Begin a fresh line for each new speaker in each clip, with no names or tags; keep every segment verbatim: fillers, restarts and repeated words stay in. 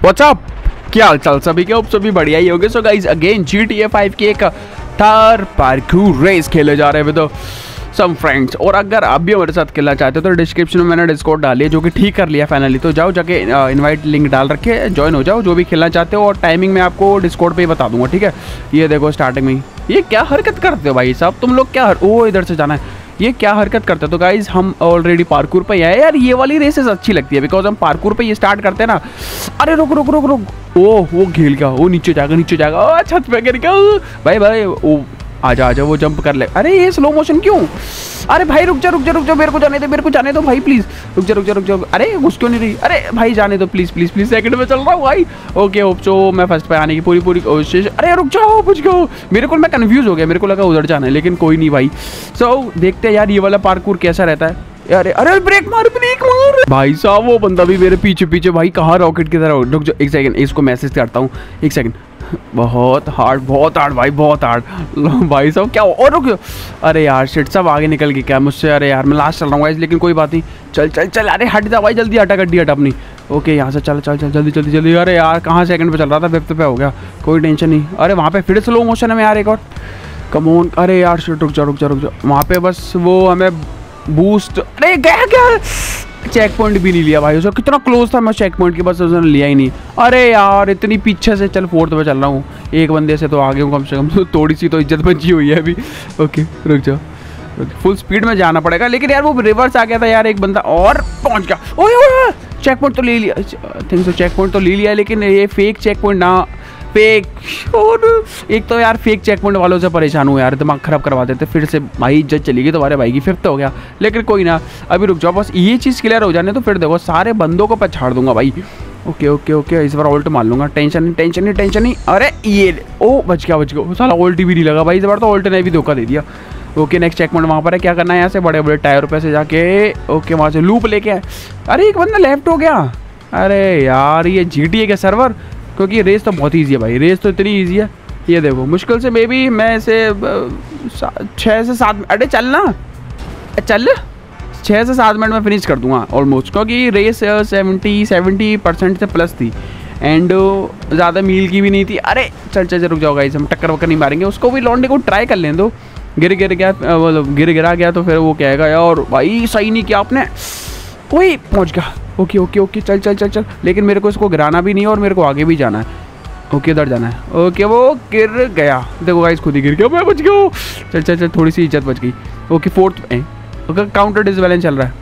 WhatsApp, क्या हाल चाल सभी के? सभी बढ़िया ही होंगे। So guys again G T A five की एक थार पार्कोर रेस खेले जा रहे हैं विद सम फ्रेंड्स। और अगर आप भी हमारे साथ खेलना चाहते हो तो डिस्क्रिप्शन में मैंने डिस्कॉर्ड डाली है, जो कि ठीक कर लिया फाइनली। तो जाओ जाके इनवाइट लिंक डाल रखे, ज्वाइन हो जाओ जो भी खेलना चाहते हो। और टाइमिंग मैं आपको डिस्कॉर्ड पे ही बता दूंगा, ठीक है? ये देखो स्टार्टिंग में ये क्या हरकत करते हो भाई साहब तुम लोग? क्या हर... ओ इधर से जाना है, ये क्या हरकत करते हो? तो गाइज हम ऑलरेडी पार्कोर पे ही आए यार। ये वाली रेसेस अच्छी लगती है बिकॉज हम पार्कोर पे ये स्टार्ट करते हैं ना। अरे रुक रुक रुक रुक, ओ वो घेल गया, वो नीचे जाएगा नीचे जाएगा, ओ छत पे गिर गया भाई भाई। ओ आजा आजा, वो जंप कर ले। अरे ये स्लो मोशन क्यों? अरे भाई रुक जा रुक जा रुक जा, मेरे को जाने दे मेरे को जाने दो भाई प्लीज। रुक जा रुक जा रुक जा, अरे घुस क्यों नहीं रही? अरे भाई जाने दो प्लीज प्लीज प्लीज, सेकंड में चल रहा हूँ भाई। ओके होप सो मैं फर्स्ट पे आने की पूरी पूरी कोशिश। अरे रुक जाओ पूछ गयो, मेरे को मैं कंफ्यूज हो गया, मेरे को लगा उधर जाना है लेकिन कोई नहीं भाई। सो so, देखते हैं यार ये वाला पार्कोर कैसा रहता है। अरे अरे ब्रेक मार ब्रेक मार भाई साहब, वो बंदा भी मेरे पीछे पीछे भाई, कहाँ रॉकेट की तरह। रुक जाओ एक सेकंड, इसको मैसेज करता हूँ एक सेकंड। बहुत हार्ड बहुत हार्ड भाई बहुत हार्ड भाई साहब क्या? और रुक, अरे यार शिट, सब आगे निकल गए क्या मुझसे? अरे यार मैं लास्ट चल रहा हूँ लेकिन कोई बात नहीं, चल चल चल। अरे हट जा भाई जल्दी, हटा गड्डी हटा अपनी। ओके यहाँ से चल चल चल जल्दी जल्दी जल्दी। अरे यार कहाँ सेकंड पे चल रहा था, फिफ्थ पे हो गया, कोई टेंशन नहीं। अरे वहाँ पे फिर स्लो मोशन है यार एक और, कम ऑन। अरे यार शिट, रुक जा रुक जा रुक जा, वहाँ पे बस वो हमें बूस्ट। अरे गया क्या? चेक पॉइंट भी नहीं लिया भाई उसका, कितना क्लोज था मैं चेक पॉइंट के, बस उसने लिया ही नहीं। अरे यार इतनी पीछे से, चल फोर्थ पे चल रहा हूँ, एक बंदे से तो आगे हूँ कम से कम, तो थोड़ी सी तो इज्जत बची हुई है अभी। ओके रुक जाओ, फुल स्पीड में जाना पड़ेगा। लेकिन यार वो रिवर्स आ गया था यार एक बंदा, और पहुँच गया। ओए ओए चेक पॉइंट तो ले लिया, थिंक सो चेक पॉइंट तो ले लिया, लेकिन ये फेक चेक पॉइंट ना, फेक। और एक तो यार फेक चेक पॉइंट वालों से परेशान हूँ यार, दिमाग खराब करवा देते फिर से भाई। इज्जत चली गई तुम्हारे भाई की, फिफ्थ हो गया। लेकिन कोई ना, अभी रुक जाओ बस ये चीज़ क्लियर हो जाने तो फिर देखो सारे बंदों को पछाड़ दूंगा भाई। ओके ओके ओके, इस बार ऑल्ट मार लूंगा, टेंशन नहीं टेंशन नहीं टेंशन नहीं। अरे ये ओ बच गया बच गया, साला ऑल्ट भी नहीं लगा भाई इस बार, तो ऑल्ट ने भी धोखा दे दिया। ओके नेक्स्ट चेक पॉइंट वहाँ पर है, क्या करना है यहाँ से? बड़े बड़े टायर पे से जाके ओके वहाँ से लूप लेके आए। अरे एक बंदा लेफ्ट हो गया। अरे यार ये जी टी ए का सर्वर, क्योंकि रेस तो बहुत ईजी है भाई, रेस तो इतनी ईजी है। ये देखो मुश्किल से मे बी मैं इसे छः से सात, अरे चल ना चल, छः से सात मिनट में फिनिश कर दूंगा ऑलमोस्ट, क्योंकि रेस सेवेंटी सेवेंटी परसेंट से प्लस थी एंड ज़्यादा मील की भी नहीं थी। अरे चल चल रुक जाओ गाइस, हम टक्कर वक्कर नहीं मारेंगे उसको, भी लौंडे को ट्राई कर लें दो। गिर गिर गया मतलब गिर गिरा गया तो फिर वो कहेगा यार भाई सही नहीं किया आपने। कोई पहुँच गया। ओके ओके ओके चल चल चल चल, लेकिन मेरे को इसको गिराना भी नहीं है और मेरे को आगे भी जाना है। ओके इधर जाना है। ओके वो गिर गया, देखो गाइस खुद ही गिर गया, मैं बच गया। चल चल चल, थोड़ी सी इज्जत बच गई। Okay fourth A okay, counter disbalance चल रहा है।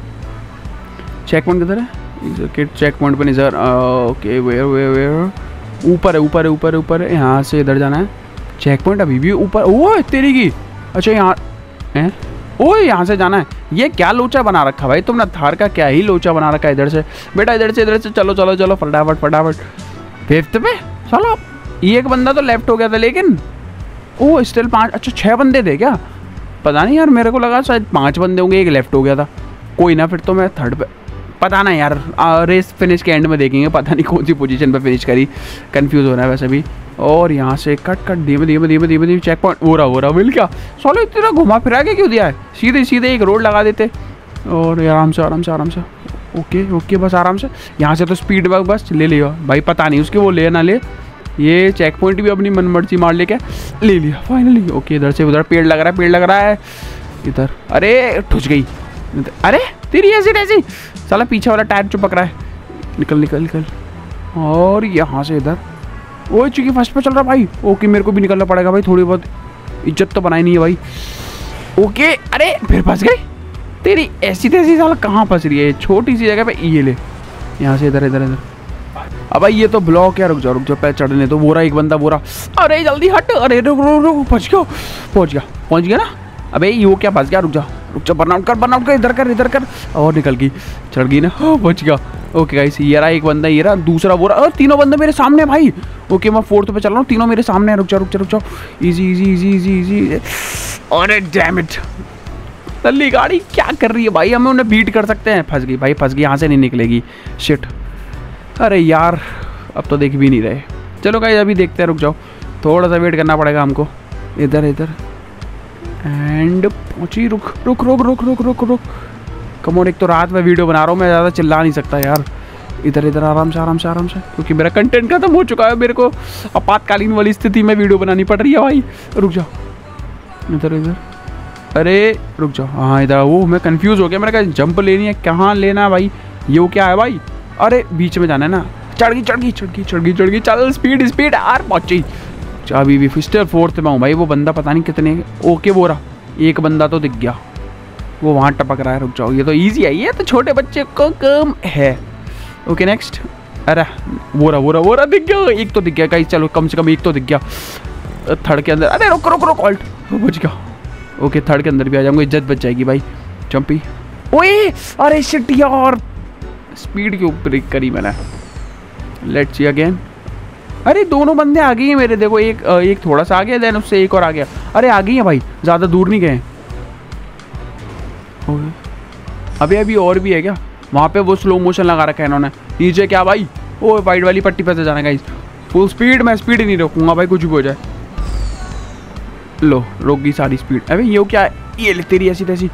चेक पॉइंट किधर है? चेक पॉइंट पे नहीं sir. Okay where where where, ऊपर है ऊपर है ऊपर है ऊपर है, यहाँ से इधर जाना है। चेक पॉइंट अभी भी ऊपर, ओह तेरी की। अच्छा यहाँ है, ओह यहाँ से जाना है। ये क्या लोचा बना रखा भाई तुमने, थार का क्या ही लोचा बना रखा है। इधर से बेटा, इधर से इधर से चलो चलो चलो फटाफट फटाफट। फिफ्थ पे चलो, ये एक बंदा तो लेफ्ट हो गया था लेकिन ओह स्टिल पाँच, अच्छा छः बंदे थे क्या? पता नहीं यार, मेरे को लगा शायद पाँच बंदे होंगे, एक लेफ्ट हो गया था। कोई ना, फिर तो मैं थर्ड पे, पता ना यार, आ, रेस फिनिश के एंड में देखेंगे, पता नहीं कौन सी पोजीशन पे फिनिश करी, कंफ्यूज हो रहा है वैसे भी। और यहाँ से कट कट धीमे धीमे धीमे धीमे धीमे चेक पॉइंट, हो रहा हो रहा मिल क्या? सोलो इतना घुमा फिरा के क्यों दिया है? सीधे सीधे एक रोड लगा देते और आराम से आराम से आराम से। ओके ओके बस आराम से, यहाँ से तो स्पीड वर्क बस ले लिया भाई, पता नहीं उसके वो ले ना ले। ये चेक पॉइंट भी अपनी मनमर्जी मार लेके ले लिया फाइनली। ओके इधर से उधर पेड़ लग रहा है, पेड़ लग रहा है इधर। अरे ठुस गई, अरे तेरी ऐसी ऐसी, साला पीछे वाला टायर चुपक रहा है। निकल निकल निकल, और यहाँ से इधर। ओए चूंकि फर्स्ट पे चल रहा भाई। ओके मेरे को भी निकलना पड़ेगा भाई, थोड़ी बहुत इज्जत तो बनाई नहीं है भाई। ओके अरे फिर फंस गई तेरी ऐसी तैसी, साला कहाँ फंस रही है छोटी सी जगह पे। ये ले यहाँ से इधर इधर इधर। अब भाई ये तो ब्लॉक है, रुक जाओ रुक जाओ, पैर चढ़ने तो। वो रहा एक बंदा, वो रहा। अरे जल्दी हट, अरे रुक रुक रुक, पहुँच गया पहुँच गया पहुँच गया ना। अबे ये वो क्या फंस गया, रुक जा रुक जा, बर्नआउट कर बर्नआउट कर, इधर कर इधर कर, और निकल गई, चढ़ गई ना, पहुँच गया। ओके गाइस ये रहा एक बंदा, ये रहा दूसरा, वो रहा, तीनों बंदे मेरे सामने भाई। ओके मैं फोर्थ पे चल रहा हूँ, तीनों मेरे सामने है। रुक जा रुक जा रुक जा, easy easy easy easy easy. अरे डैम इट, तल्ली गाड़ी क्या कर रही है भाई, हमें उन्हें बीट कर सकते हैं। फंस गई भाई फंस गई, यहाँ से नहीं निकलेगी, शिट। अरे यार अब तो देख भी नहीं रहे। चलो गाइस अभी देखते हैं, रुक जाओ थोड़ा सा वेट करना पड़ेगा हमको। इधर इधर एंड पहुँची, रुक रुक रुक रुक रुक रुक रुक। कम ऑन, एक तो रात में वीडियो बना रहा हूँ मैं, ज़्यादा चिल्ला नहीं सकता यार। इधर इधर आराम से आराम से आराम से, क्योंकि मेरा कंटेंट खत्म हो चुका है, मेरे को आपातकालीन वाली स्थिति में वीडियो बनानी पड़ रही है भाई। रुक जाओ, इधर इधर, अरे रुक जाओ, हाँ इधर। वो मैं कंफ्यूज हो गया, मैंने कहा जंप लेनी है, कहाँ लेना है भाई, ये वो क्या है भाई, अरे बीच में जाना है ना। चढ़ गई चढ़ गई चढ़ गई चढ़ गई चढ़ गई, चल स्पीड स्पीड यार, पहुंची। अभी भी फिस्टर फोर्थ में हूँ भाई, वो बंदा पता नहीं कितने, ओके वो रहा, एक बंदा तो दिख गया, वो वहाँ टपक रहा है। रुक जाओ, ये तो ईजी है, ये तो छोटे बच्चे को कम है। ओके नेक्स्ट, अरे वो रहा वो रहा वो रहा, दिख गया, एक तो दिख गया गाइस, चलो कम से कम एक तो दिख गया। थर्ड के अंदर, अरे रुक रुक रुक ऑल्ट, बच गया। ओके थर्ड के अंदर भी आ जाऊंगा, इज्जत बच जाएगी भाई। जंपी, ओए अरे शिट यार, स्पीड क्यों ब्रेक करी मैंने। लेट्स सी अगेन, अरे दोनों बंदे आ गए हैं मेरे, देखो एक एक थोड़ा सा आ गया, देन उससे एक और आ गया। अरे आ गई है भाई, ज़्यादा दूर नहीं गए। अभी अभी और भी है क्या वहाँ पे, वो स्लो मोशन लगा रखा है इन्होंने। नीचे क्या भाई, वो वाइट वाली पट्टी पे से जाना गाइस, फुल स्पीड, मैं स्पीड ही नहीं रोकूंगा भाई, कुछ भी हो जाए। लो रोक गई सारी स्पीड। अबे ये क्या है, ये ले तेरी ऐसी तैसी।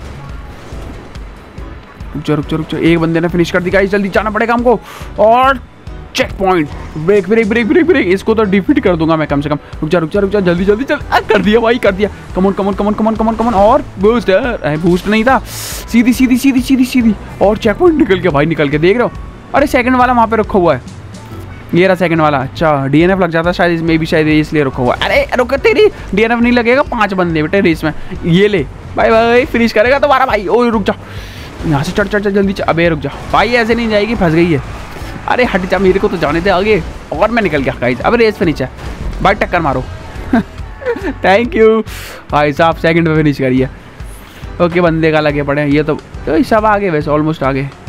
रुक जा रुक जा रुक जा, एक बंदे ने फिनिश कर दी गाइस, जल्दी जाना पड़ेगा हमको। और checkpoint, brake brake brake brake brake, इसको तो डिफीट कर दूंगा मैं कम से कम। रुक जा रुक जा रुक जा, जल्दी जल्दी चल, कर दिया भाई कर दिया। कमन कमन कमन कमन कमन कमन, और बूस्ट है, बूस्ट नहीं था, सीधी सीधी सीधी सीधी सीधी, और चेक पॉइंट निकल के भाई, निकल के देख रहे हो। अरे सेकंड वाला वहाँ पे रखा हुआ है, ये रहा सेकंड वाला। अच्छा डीएनएफ लग जाता शायद इसमें भी, शायद इसलिए रखा हुआ है। अरे रुक, तेरी डीएनएफ नहीं लगेगा, पांच बंदे बेटे रेस में, ये ले भाई भाई, फिनिश करेगा तुम्हारा भाई। ओ रुक जा, यहाँ से चढ़ चढ़ चढ़ जल्दी। अबे रुक जा भाई, ऐसे नहीं जाएगी, फंस गई है। अरे हट जा, मेरे को तो जाने दे आगे, और मैं निकल गया गाइस। अब रेस फिनिश है भाई, टक्कर मारो। थैंक यू भाई साहब, सेकंड पे फिनिश करिए। ओके बंदे का लगे पड़े हैं, ये तो, तो सब आगे वैसे ऑलमोस्ट आगे।